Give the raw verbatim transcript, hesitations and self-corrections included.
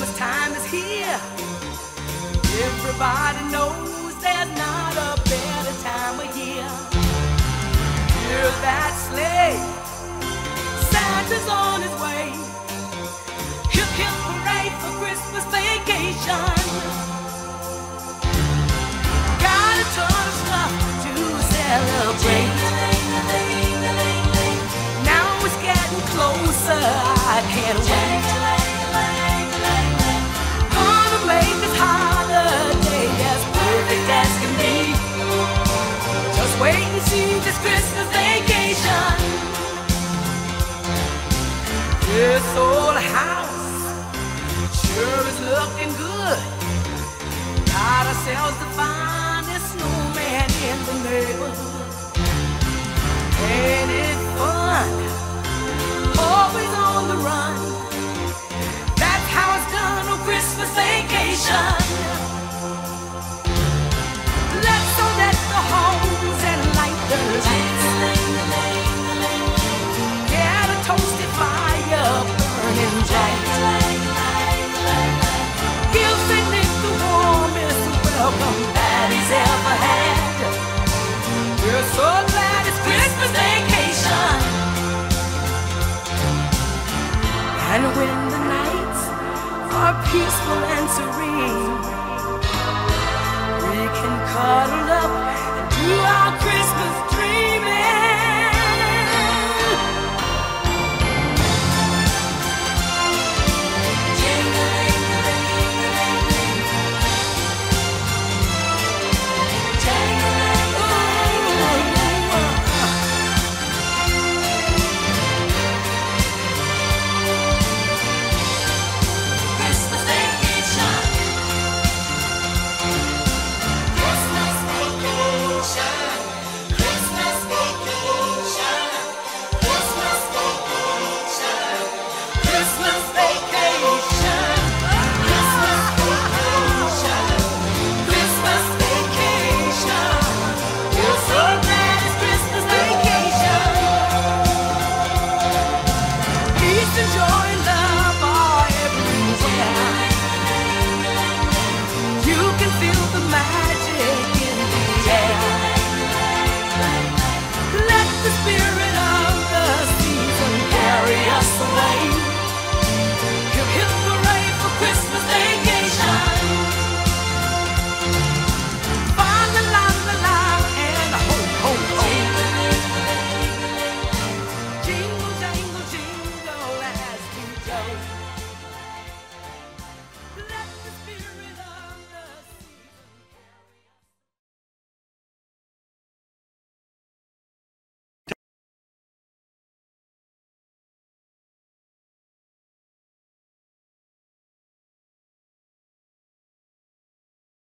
Christmas time is here. Everybody knows there's not a better time of year. Hear that sleigh, Santa's on his way. Hip hip hooray for Christmas vacation. Got a ton of stuff to celebrate. Now it's getting closer, I can't wait. Gonna make this holiday as perfect as can be. Just wait and see this Christmas vacation. This old house sure is looking good. Got ourselves the finest snowman in the neighborhood. Ain't it fun? Always on the run. That's how it's done on Christmas vacation. Let's all let the homes and light the lights. Get a toasted fire burning bright. Give Saint Nick the warmest welcome that he's ever had. We're so glad it's Christmas vacation. And when the nights are peaceful and serene, we can cuddle up and do our Christmas